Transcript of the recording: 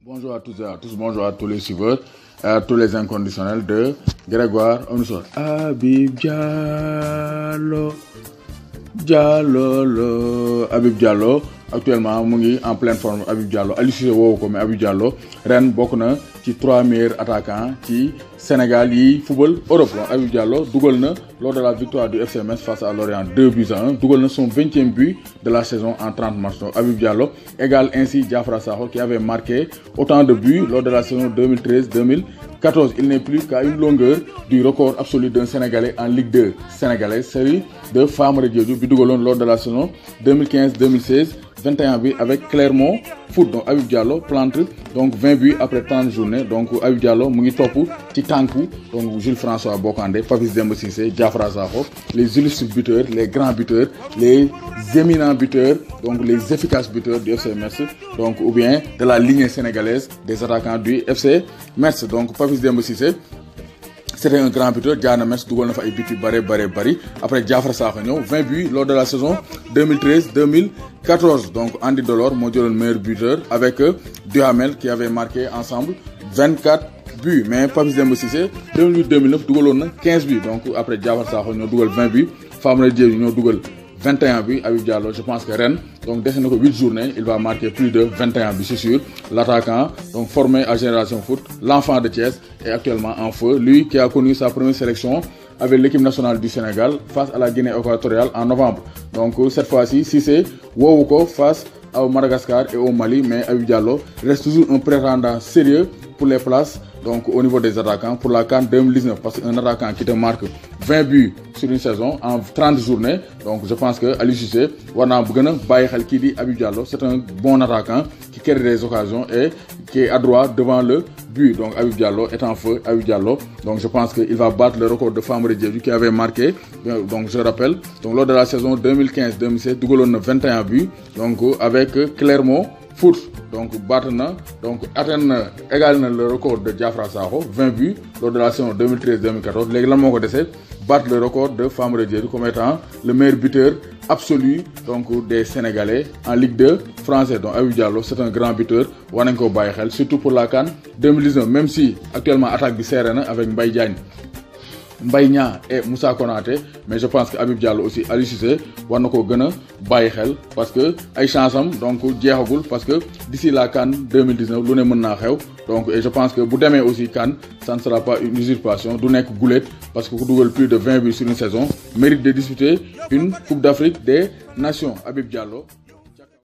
Bonjour à toutes et à tous, bonjour à tous les suiveurs, à tous les inconditionnels de Grégoire Onussor. Habib Diallo, Habib Diallo, actuellement mu ngi en pleine forme. Habib Diallo Aliou Cissé woowu ko mais Habib Diallo ren bokk na ci 3 meilleurs attaquants ci Sénégal yi football Europe. Donc Habib Diallo dugal na lors de la victoire du FC Metz face à Lorient 2-1, dugal na son 20e but de la saison en 30 matchs. Donc Habib Diallo égale ainsi Diafra Sakho qui avait marqué autant de buts lors de la saison 2013-2014. Il n'est plus qu'à une longueur du record absolu d'un Sénégalais en Ligue 2 sénégalaise, celui de Famara Diédhiou bi dugaloon lors de la saison 2015-2016. 21 buts avec Clermont Foot. Donc Habib Diallo plante donc 20 buts après 30 journées. Donc Habib Diallo mu ngi topp ci tànku donc Jules François Bocandé, Papis Demba Cissé, Diafra Sakho, les illustres buteurs, les grands buteurs, les éminents buteurs, donc les efficaces buteurs du FC Metz, donc ou bien de la lignée sénégalaise des attaquants du FC Metz. Donc Papis Demba Cissé, c'était un grand buteur, jaar na Metz dugal na fa ay buts yu bari. Après Diafra Sakho ñëw 20 buts lors de la saison 2013-2014. Donc Andy Delors moo jëloon meilleur buteur avec Duhamel qui avait marqué ensemble 24 buts. Mais Papis Demba Cissé 2008-2009 dugaloon na 15 buts. Donc après Diafra Sakho ñoo dugal 20 buts, Famara Diédhiou ñoo dugal 21 buts. Habib Diallo, je pense que ren donc dès que 8 journées, il va marquer plus de 21 buts, c'est sûr. L'attaquant donc formé à Génération Foot, l'enfant de Thiès, est actuellement en feu. Lui qui a connu sa première sélection avec l'équipe nationale du Sénégal face à la Guinée équatoriale en novembre. Donc cette fois-ci, Cissé woowu ko face au Madagascar et au Mali, mais Habib Diallo reste toujours un prétendant sérieux pour les places donc au niveau des attaquants pour la CAN 2019, parce qu'un attaquant qui te marque 20 buts sur une saison en 30 journées, donc je pense que Aliou Cissé war naa gën a bàyyi xel kii di Habib Diallo. C'est un bon attaquant qui crée des occasions et qui est adroit devant le but. Donc Habib Diallo est en feu. Habib Diallo, donc je pense qu'il va battre le record de Famara Diédhiou qui avait marqué, donc je rappelle, donc lors de la saison 2015-2016 dugaloon na 21 buts donc avec Clermont Foot. Donc battre na donc atteindre égal na le record de Diafra Sakho 20 buts lors de la saison 2013-2014. léegi lan moo ko dese battre le record de Famara Diédhiou comme étant le meilleur buteur absolu donc des Sénégalais en Ligue 2 français. Donc Habib Diallo, c'est un grand buteur, war nañ ko bàyyi xel surtout pour la CAN 2019, même si actuellement attaque bi serré na avec Mbaye Diagne, Mbaye Niang et Moussa Konaté, mais je pense que Habib Diallo aussi Aliou Cissé war na ko gën a bàyyi xel parce que ay chance am donc jeexagul, parce que d'ici la CAN 2019 lu ne mën naa xew. Donc et je pense que bu demee aussi CAN, ça ne sera pas une usurpation, du nekk gulet, parce que ku dugal plus de 20 buts sur une saison mérite de disputer une Coupe d'Afrique des Nations. Habib Diallo.